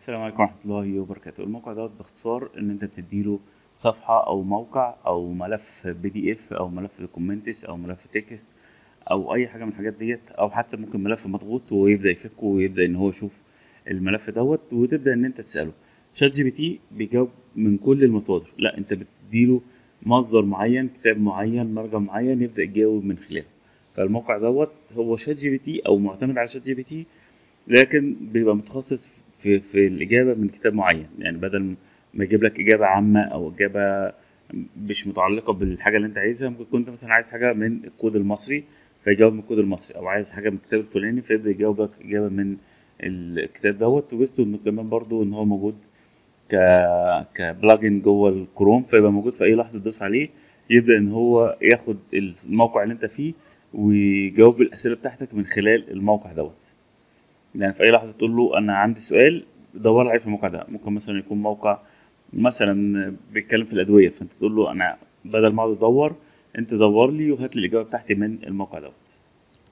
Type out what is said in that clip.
السلام عليكم ورحمة الله وبركاته. الموقع دوت باختصار إن أنت بتديله صفحة أو موقع أو ملف PDF أو ملف دوكيومنتس أو ملف تكست أو أي حاجة من الحاجات ديت، أو حتى ممكن ملف مضغوط ويبدأ يفكه ويبدأ إن هو يشوف الملف دوت، وتبدأ إن أنت تسأله. شات جي بي تي بيجاوب من كل المصادر، لا أنت بتديله مصدر معين، كتاب معين، مرجع معين، يبدأ يجاوب من خلاله. فالموقع دوت هو شات جي بي تي أو معتمد على شات جي بي تي، لكن بيبقى متخصص في الإجابة من كتاب معين. يعني بدل ما يجيب لك إجابة عامة أو إجابة مش متعلقة بالحاجة اللي أنت عايزها، ممكن كنت مثلا عايز حاجة من الكود المصري فيجاوب من الكود المصري، أو عايز حاجة من الكتاب الفلاني فيبدأ يجاوبك إجابة من الكتاب دوت. وجزته إنه كمان برضه إن هو موجود ك كبلاجن جوه الكروم، فيبقى موجود في أي لحظة تدوس عليه يبدأ إن هو ياخد الموقع اللي أنت فيه ويجاوب الأسئلة بتاعتك من خلال الموقع دوت. يعني في اي لحظه تقول له انا عندي سؤال دور عليه في الموقع ده. ممكن مثلا يكون موقع مثلا بيتكلم في الادويه، فانت تقول له انا بدل ما اقعد ادور انت دور لي وهات لي الاجابه بتاعتي من الموقع دوت.